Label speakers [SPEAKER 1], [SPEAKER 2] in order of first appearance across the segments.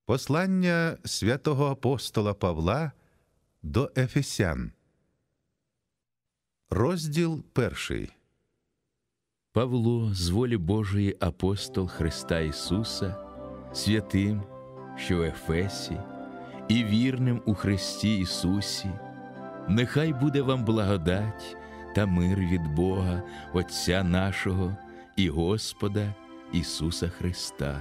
[SPEAKER 1] Послання святого апостола Павла до Ефесян. Розділ 1.
[SPEAKER 2] Павло, з волі Божої апостол Христа Ісуса, святим, що в Ефесі, і вірним у Христі Ісусі, нехай буде вам благодать та мир від Бога, Отця нашого і Господа Ісуса Христа.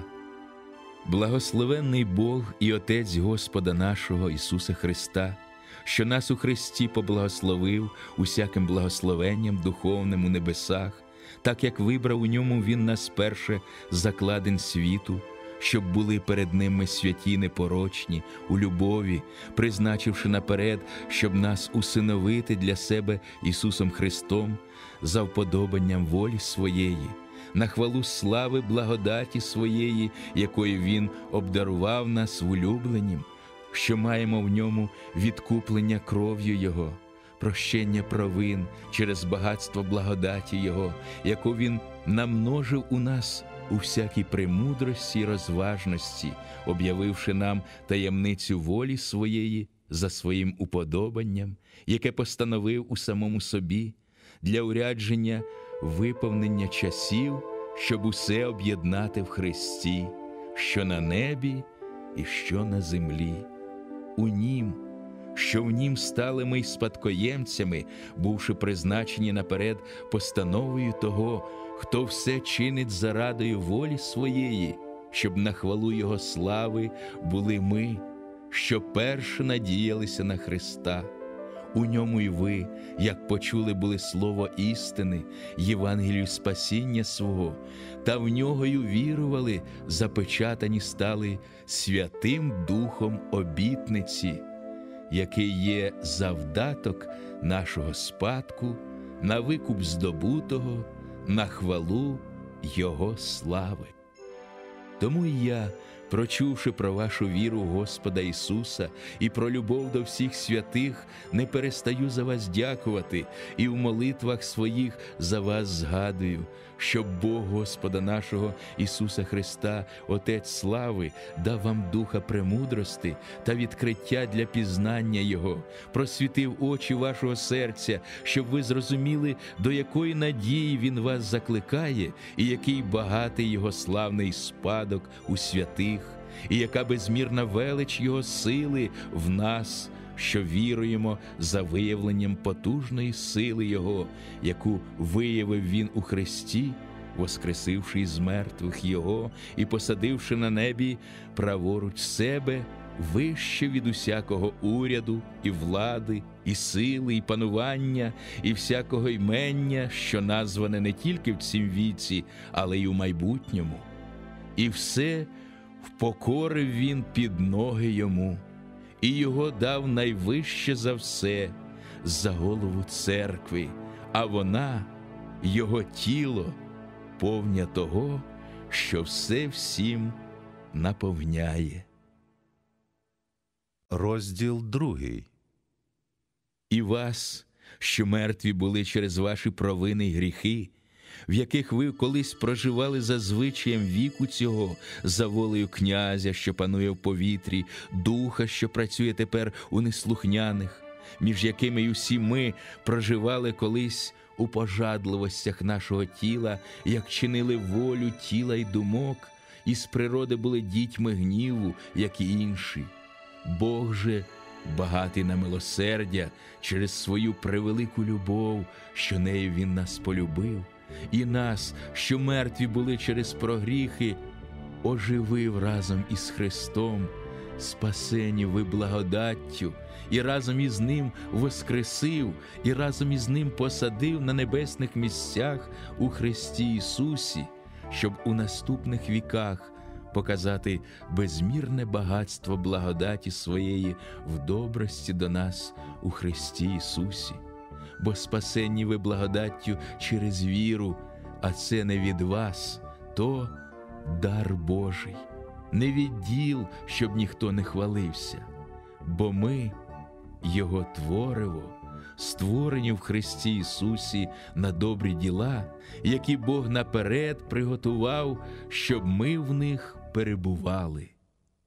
[SPEAKER 2] Благословенний Бог і Отець Господа нашого Ісуса Христа, що нас у Христі поблагословив усяким благословенням духовним у небесах, так як вибрав у ньому Він нас перше з закладин світу, щоб були перед Ним ми святі непорочні, у любові, призначивши наперед, щоб нас усиновити для себе Ісусом Христом за вподобанням волі Своєї, на хвалу слави благодаті Своєї, якою Він обдарував нас в улюбленім, що маємо в ньому відкуплення кров'ю Його, прощення провин через багатство благодаті Його, яку Він намножив у нас у всякій премудрості й розважності, об'явивши нам таємницю волі Своєї за Своїм уподобанням, яке постановив у самому собі, для урядження виповнення часів, щоб усе об'єднати в Христі, що на небі і що на землі. У Нім, що в Нім стали ми й спадкоємцями, бувши призначені наперед постановою того, хто все чинить зарадою волі Своєї, щоб на хвалу Його слави були ми, що перше надіялися на Христа. У ньому й ви, як почули були слово істини, Євангелію спасіння свого, та в нього й увірували, запечатані стали Святим Духом обітниці, який є завдаток нашого спадку, на викуп здобутого, на хвалу Його слави. Тому і я, прочувши про вашу віру в Господа Ісуса і про любов до всіх святих, не перестаю за вас дякувати і в молитвах своїх за вас згадую, щоб Бог Господа нашого Ісуса Христа, Отець слави, дав вам духа премудрости та відкриття для пізнання Його, просвітив очі вашого серця, щоб ви зрозуміли, до якої надії Він вас закликає, і який багатий Його славний спадок у святих, і яка безмірна велич Його сили в нас, що віруємо за виявленням потужної сили Його, яку виявив Він у Христі, воскресивши із мертвих Його і посадивши на небі праворуч себе, вище від усякого уряду і влади, і сили, і панування, і всякого ймення, що назване не тільки в цім віці, але й у майбутньому. І все впокорив Він під ноги Йому, і Його дав найвище за все, за голову церкви, а вона, Його тіло, повня того, що все всім наповняє.
[SPEAKER 1] Розділ 2.
[SPEAKER 2] І вас, що мертві були через ваші провини й гріхи, в яких ви колись проживали за звичаєм віку цього, за волею князя, що панує в повітрі, духа, що працює тепер у неслухняних, між якими й усі ми проживали колись у пожадливостях нашого тіла, як чинили волю тіла й думок, і з природи були дітьми гніву, як і інші. Бог же, багатий на милосердя, через свою превелику любов, що нею Він нас полюбив, і нас, що мертві були через прогріхи, оживив разом із Христом, спасені ви благодаттю, і разом із Ним воскресив, і разом із Ним посадив на небесних місцях у Христі Ісусі, щоб у наступних віках показати безмірне багатство благодаті Своєї в добрості до нас у Христі Ісусі. Бо спасенні ви благодаттю через віру, а це не від вас, то дар Божий, не від діл, щоб ніхто не хвалився. Бо ми, Його твориво, створені в Христі Ісусі на добрі діла, які Бог наперед приготував, щоб ми в них перебували.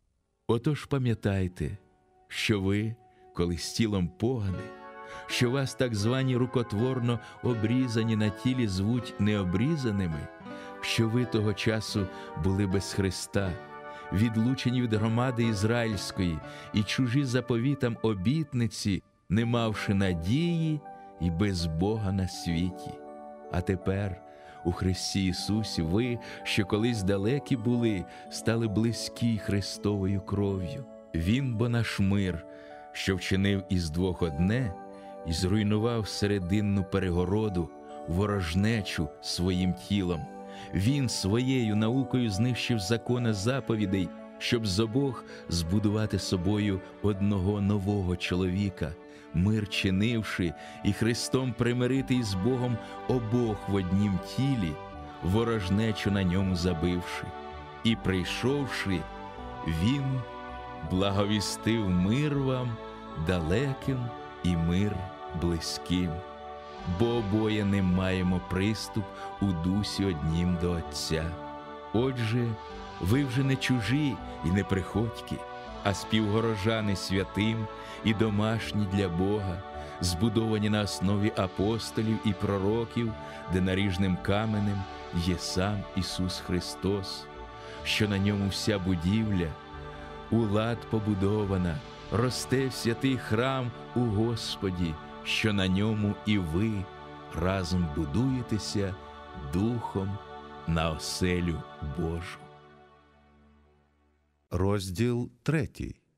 [SPEAKER 2] Отож пам'ятайте, що ви, коли з тілом погане, що вас так звані рукотворно обрізані на тілі звуть необрізаними, що ви того часу були без Христа, відлучені від громади ізраїльської і чужі заповітам обітниці, не мавши надії і без Бога на світі. А тепер у Христі Ісусі ви, що колись далекі були, стали близькі Христовою кров'ю. Він бо наш мир, що вчинив із двох одне, і зруйнував серединну перегороду, ворожнечу своїм тілом. Він своєю наукою знищив закони заповідей, щоб з обох збудувати собою одного нового чоловіка, мир чинивши і Христом примирити із Богом обох в однім тілі, ворожнечу на ньому забивши. І прийшовши, Він благовістив мир вам далеким і мир близьким. Бо обоє не маємо приступ у дусі однім до Отця. Отже, ви вже не чужі і не приходьки, а співгорожани святим і домашні для Бога, збудовані на основі апостолів і пророків, де наріжним каменем є сам Ісус Христос, що на ньому вся будівля, у лад побудована, росте в святий храм у Господі, що на ньому і ви разом будуєтеся Духом на оселю Божу.
[SPEAKER 1] Розділ 3.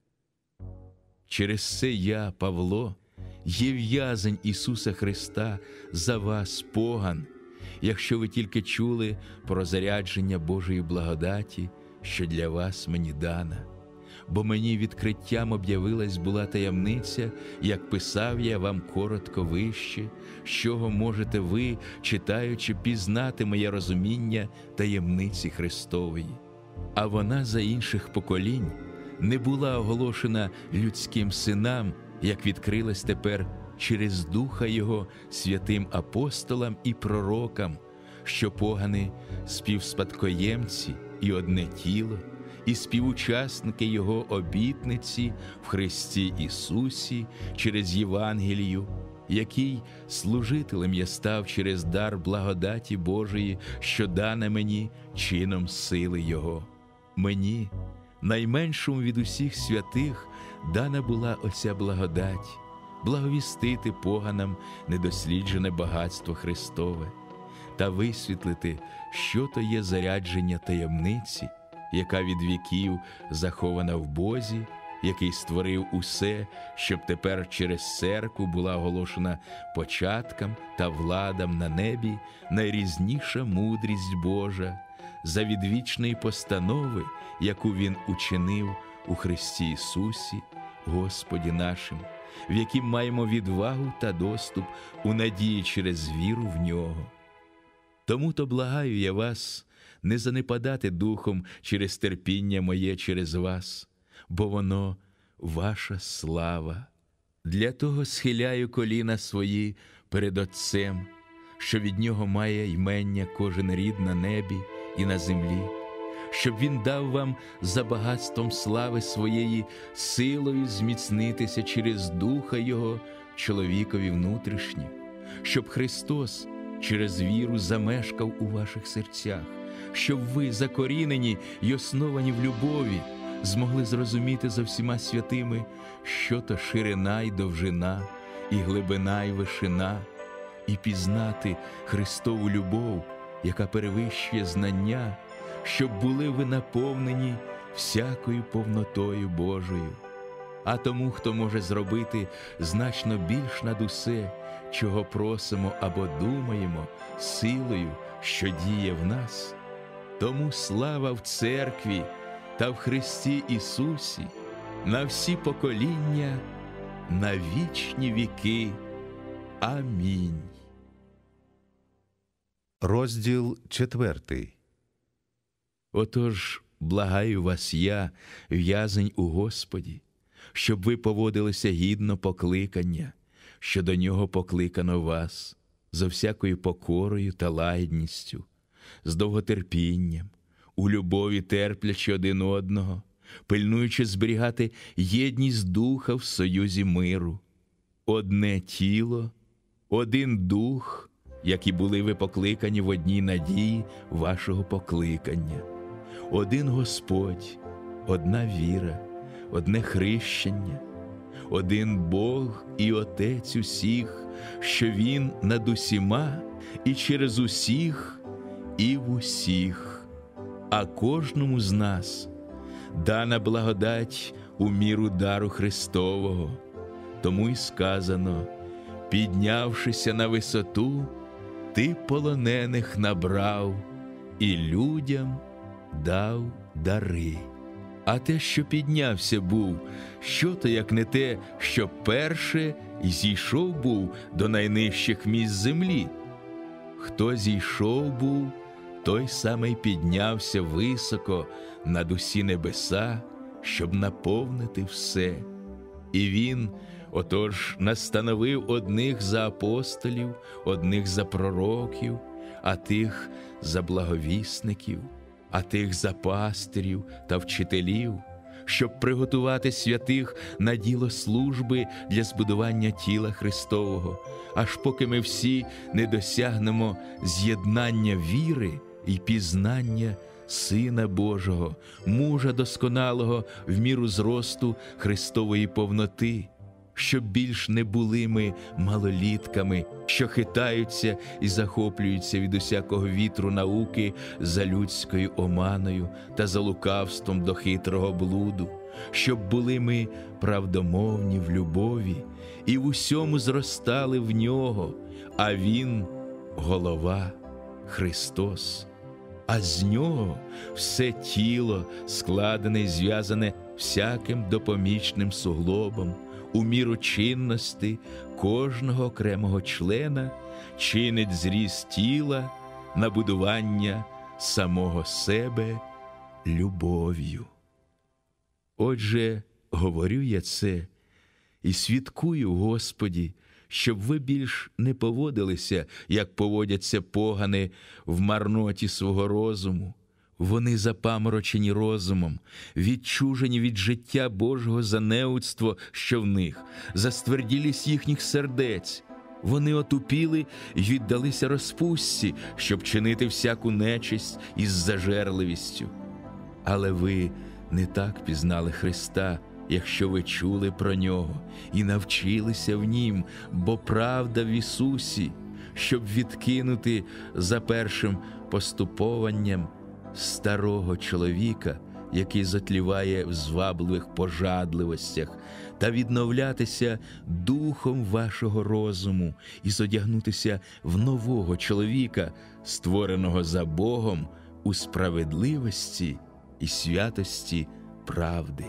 [SPEAKER 2] Через це я, Павло, є в'язень Ісуса Христа за вас, поган, якщо ви тільки чули про зарядження Божої благодаті, що для вас мені дана. Бо мені відкриттям об'явилась була таємниця, як писав я вам коротко вище, з чого можете ви, читаючи, пізнати моє розуміння таємниці Христової. А вона за інших поколінь не була оголошена людським синам, як відкрилась тепер через Духа Його святим апостолам і пророкам, що погани співспадкоємці і одне тіло, і співучасники Його обітниці в Христі Ісусі через Євангелію, який служителем я став через дар благодаті Божої, що дана мені чином сили Його. Мені, найменшому від усіх святих, дана була оця благодать, благовістити поганам недосліджене багатство Христове та висвітлити, що то є зарядження таємниці, яка від віків захована в Бозі, який створив усе, щоб тепер через церкву була оголошена початкам та владам на небі найрізніша мудрість Божа, за відвічної постанови, яку Він учинив у Христі Ісусі, Господі нашим, в яким маємо відвагу та доступ у надії через віру в Нього. Тому-то благаю я вас не занепадати духом через терпіння моє через вас, бо воно ваша слава. Для того схиляю коліна свої перед Отцем, що від Нього має ймення кожен рід на небі і на землі, щоб Він дав вам за багатством слави своєї силою зміцнитися через Духа Його чоловікові внутрішнім, щоб Христос через віру замешкав у ваших серцях, щоб ви, закорінені й основані в любові, змогли зрозуміти за всіма святими, що то ширина й довжина, і глибина й вишина, і пізнати Христову любов, яка перевищує знання, щоб були ви наповнені всякою повнотою Божою. А тому, хто може зробити значно більш над усе, чого просимо або думаємо, силою, що діє в нас, тому слава в церкві та в Христі Ісусі на всі покоління, на вічні віки. Амінь.
[SPEAKER 1] Розділ 4.
[SPEAKER 2] Отож, благаю вас я, в'язень у Господі, щоб ви поводилися гідно покликання, що до нього покликано вас, за всякою покорою та лагідністю, з довготерпінням, у любові терплячи один одного, пильнуючи зберігати єдність духа в союзі миру. Одне тіло, один дух, які були ви покликані в одній надії вашого покликання. Один Господь, одна віра, одне хрещення, один Бог і Отець усіх, що Він над усіма і через усіх і в усіх. А кожному з нас дана благодать у міру дару Христового. Тому й сказано: піднявшися на висоту, ти полонених набрав і людям дав дари. А те, що піднявся був, що то, як не те, що перше зійшов був до найнижчих місць землі? Хто зійшов був, той самий піднявся високо над усі небеса, щоб наповнити все. І він, отож, настановив одних за апостолів, одних за пророків, а тих за благовісників, а тих за пастирів та вчителів, щоб приготувати святих на діло служби для збудування тіла Христового, аж поки ми всі не досягнемо з'єднання віри і пізнання Сина Божого, мужа досконалого в міру зросту Христової повноти, щоб більш не були ми малолітками, що хитаються і захоплюються від усякого вітру науки за людською оманою та за лукавством до хитрого блуду, щоб були ми правдомовні в любові і в усьому зростали в Нього, а Він – голова, Христос. А з Нього все тіло, складене і зв'язане всяким допомічним суглобом, у міру чинності кожного окремого члена чинить зріст тіла на будування самого себе любов'ю. Отже, говорю я це і свідкую, Господі, щоб ви більш не поводилися, як поводяться погани в марноті свого розуму. Вони запаморочені розумом, відчужені від життя Божого за неудство, що в них, за стверділість їхніх сердець. Вони отупіли й віддалися розпустці, щоб чинити всяку нечисть із зажерливістю. Але ви не так пізнали Христа, якщо ви чули про Нього і навчилися в Нім, бо правда в Ісусі, щоб відкинути за першим поступованням старого чоловіка, який затліває в звабливих пожадливостях, та відновлятися духом вашого розуму і зодягнутися в нового чоловіка, створеного за Богом у справедливості і святості правди.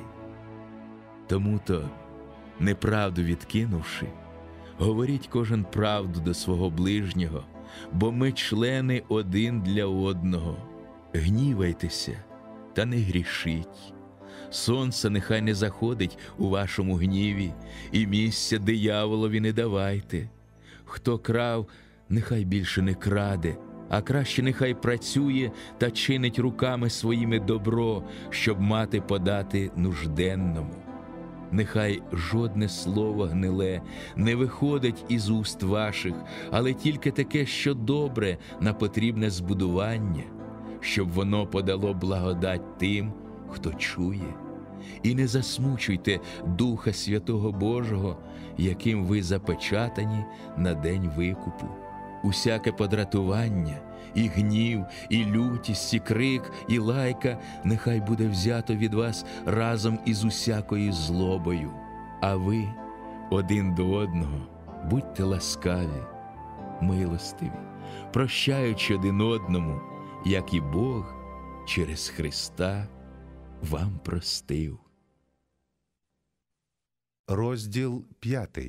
[SPEAKER 2] Тому-то, неправду відкинувши, говоріть кожен правду до свого ближнього, бо ми члени один для одного. Гнівайтеся, та не грішіть. Сонце нехай не заходить у вашому гніві, і місця дияволові не давайте. Хто крав, нехай більше не краде, а краще нехай працює та чинить руками своїми добро, щоб мати подати нужденному. Нехай жодне слово гниле не виходить із уст ваших, але тільки таке, що добре на потрібне збудування, щоб воно подало благодать тим, хто чує. І не засмучуйте Духа Святого Божого, яким ви запечатані на день викупу. Усяке подратування, і гнів, і лютість, і крик, і лайка нехай буде взято від вас разом із усякою злобою. А ви один до одного будьте ласкаві, милостиві, прощаючи один одному, як і Бог через Христа вам простив.
[SPEAKER 1] Розділ 5.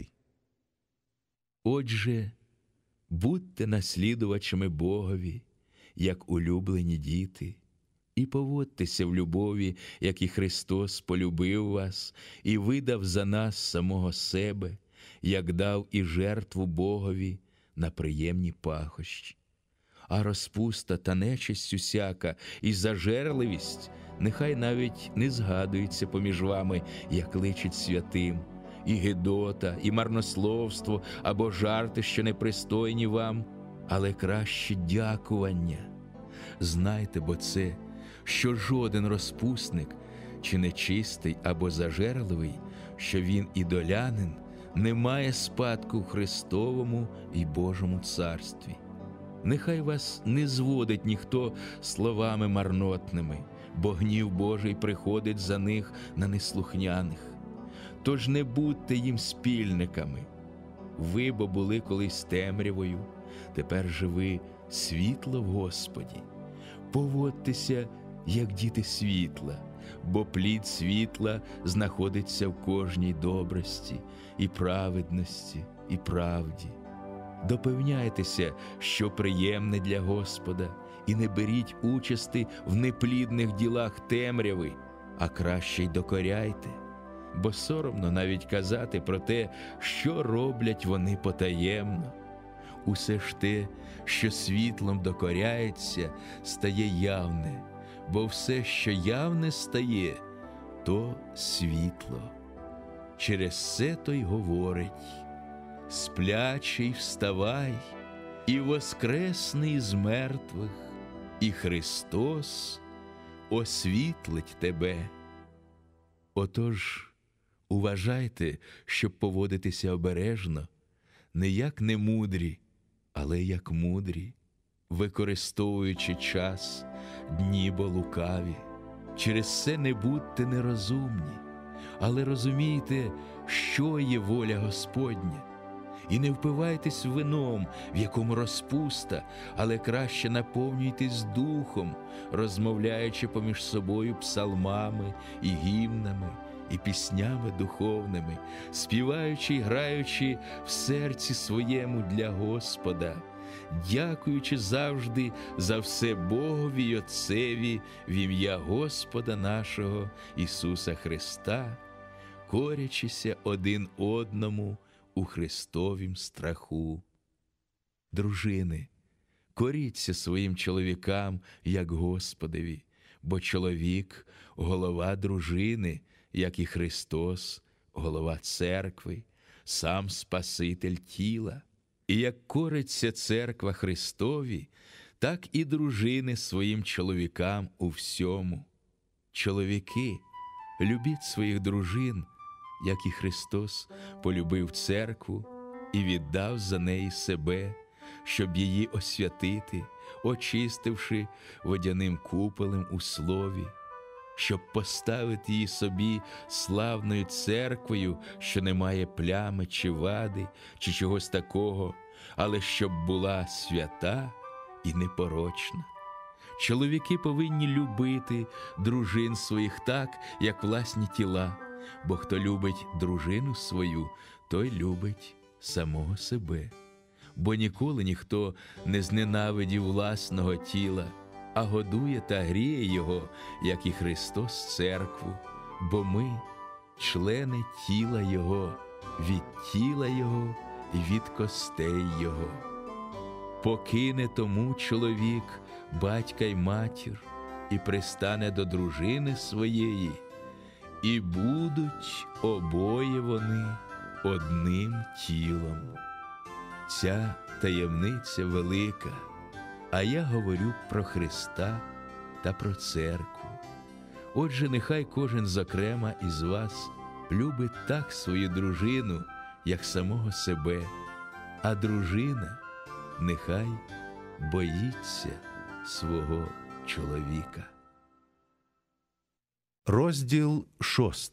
[SPEAKER 2] Отже, будьте наслідувачами Богові, як улюблені діти, і поводьтеся в любові, як і Христос полюбив вас і видав за нас самого себе, як дав і жертву Богові на приємні пахощі. А розпуста та нечисть усяка і зажерливість Нехай навіть не згадується поміж вами, як личить святим, і гидота, і марнословство, або жарти, що непристойні вам, але краще дякування. Знайте бо це, що жоден розпусник, чи нечистий, або зажерливий, що він ідолянин, не має спадку в Христовому і Божому царстві. Нехай вас не зводить ніхто словами марнотними, бо гнів Божий приходить за них на неслухняних. Тож не будьте їм спільниками. Ви бо були колись темрявою, тепер же ви світло в Господі. Поводьтеся, як діти світла, бо плід світла знаходиться в кожній добрості, і праведності, і правді. Допевняйтеся, що приємне для Господа, і не беріть участи в неплідних ділах темряви, а краще й докоряйте, бо соромно навіть казати про те, що роблять вони потаємно. Усе ж те, що світлом докоряється, стає явне, бо все, що явне стає, то світло. Через це то й говорить: «Сплячий, вставай, і воскресний з мертвих, і Христос освітлить тебе». Отож, уважайте, щоб поводитися обережно, не як немудрі, але як мудрі, використовуючи час, дні бо лукаві. Через це не будьте нерозумні, але розумійте, що є воля Господня. І не впивайтесь вином, в якому розпуста, але краще наповнюйтесь духом, розмовляючи поміж собою псалмами і гімнами, і піснями духовними, співаючи й граючи в серці своєму для Господа, дякуючи завжди за все Богові й Отцеві в ім'я Господа нашого Ісуса Христа, корячися один одному у Христовім страху. Дружини, коріться своїм чоловікам, як Господові, бо чоловік – голова дружини, як і Христос – голова церкви, сам Спаситель тіла. І як кориться церква Христові, так і дружини своїм чоловікам у всьому. Чоловіки, любіть своїх дружин, як і Христос полюбив церкву і віддав за неї себе, щоб її освятити, очистивши водяним купелем у слові, щоб поставити її собі славною церквою, що не має плями чи вади, чи чогось такого, але щоб була свята і непорочна. Чоловіки повинні любити дружин своїх так, як власні тіла, бо хто любить дружину свою, той любить самого себе. Бо ніколи ніхто не зненавидів власного тіла, а годує та гріє його, як і Христос церкву, бо ми – члени тіла Його, від тіла Його і від костей Його. Покине тому чоловік батька й матір, і пристане до дружини своєї, і будуть обоє вони одним тілом. Ця таємниця велика, а я говорю про Христа та про церкву. Отже, нехай кожен зокрема із вас любить так свою дружину, як самого себе, а дружина нехай боїться свого чоловіка.
[SPEAKER 1] Розділ 6.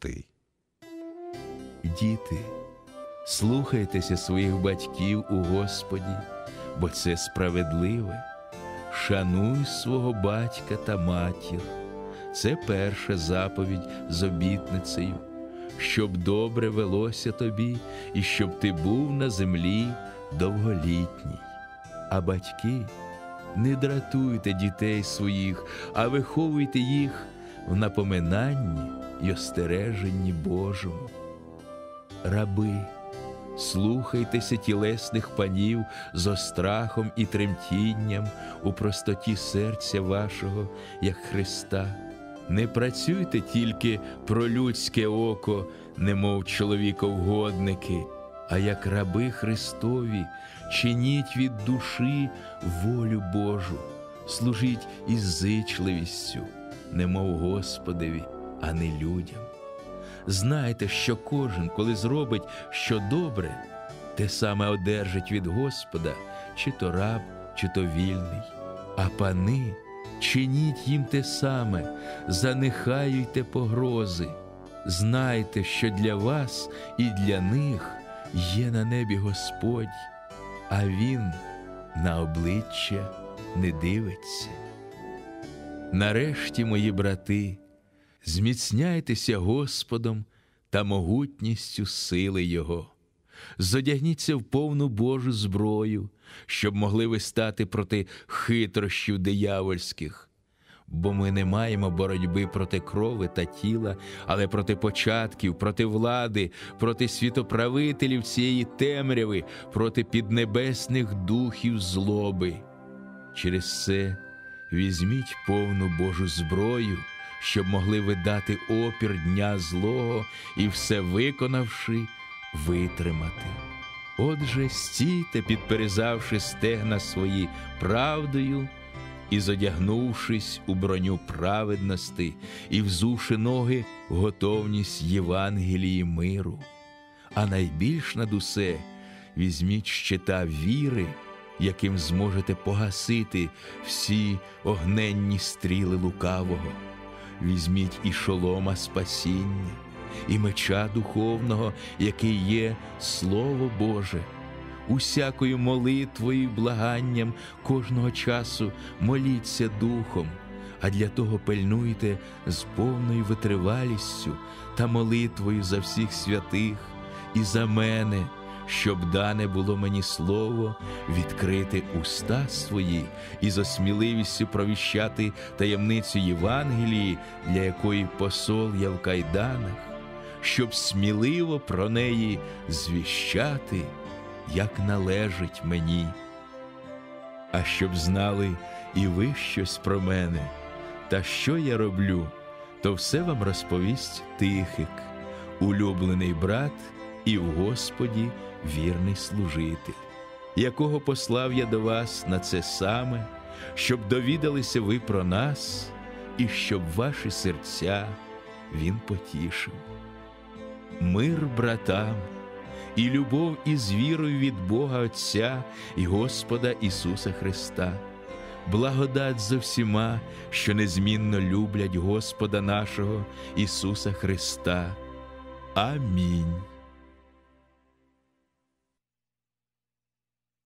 [SPEAKER 2] Діти, слухайтеся своїх батьків у Господі, бо це справедливе. Шануй свого батька та матір. Це перша заповідь з обітницею, щоб добре велося тобі і щоб ти був на землі довголітній. А батьки, не дратуйте дітей своїх, а виховуйте їх в напоминанні й остереженні Божому. Раби, слухайтеся тілесних панів з острахом і тремтінням у простоті серця вашого, як Христа, Не працюйте тільки про людське око, немов чоловіковгодники, а як раби Христові, чиніть від душі волю Божу, служіть із зичливістю, немов Господеві, а не людям. Знайте, що кожен, коли зробить що добре, те саме одержить від Господа, чи то раб, чи то вільний. А пани, чиніть їм те саме, занехаюйте погрози. Знайте, що для вас і для них є на небі Господь, а Він на обличчя не дивиться. Нарешті, мої брати, зміцняйтеся Господом та могутністю сили Його. Зодягніться в повну Божу зброю, щоб могли ви стати проти хитрощів диявольських. Бо ми не маємо боротьби проти крови та тіла, але проти початків, проти влади, проти світоправителів цієї темряви, проти піднебесних духів злоби. Через це візьміть повну Божу зброю, щоб могли ви дати опір дня злого і, все виконавши, витримати. Отже, стійте, підперезавши стегна свої правдою, і зодягнувшись у броню праведності, і взувши ноги готовність Євангелії миру. А найбільш над усе візьміть щита віри, яким зможете погасити всі огненні стріли лукавого. Візьміть і шолома спасіння, і меча духовного, який є Слово Боже. Усякою молитвою і благанням кожного часу моліться Духом, а для того пильнуйте з повною витривалістю та молитвою за всіх святих і за мене, щоб дане було мені слово відкрити уста свої і за сміливістю провіщати таємницю Євангелії, для якої посол я в кайданах, щоб сміливо про неї звіщати, як належить мені. А щоб знали і ви щось про мене, та що я роблю, то все вам розповість Тихик, улюблений брат і в Господі вірний служитель, якого послав я до вас на це саме, щоб довідалися ви про нас і щоб ваші серця він потішив. Мир братам і любов із вірою від Бога Отця і Господа Ісуса Христа. Благодать зо всіма, що незмінно люблять Господа нашого Ісуса Христа. Амінь.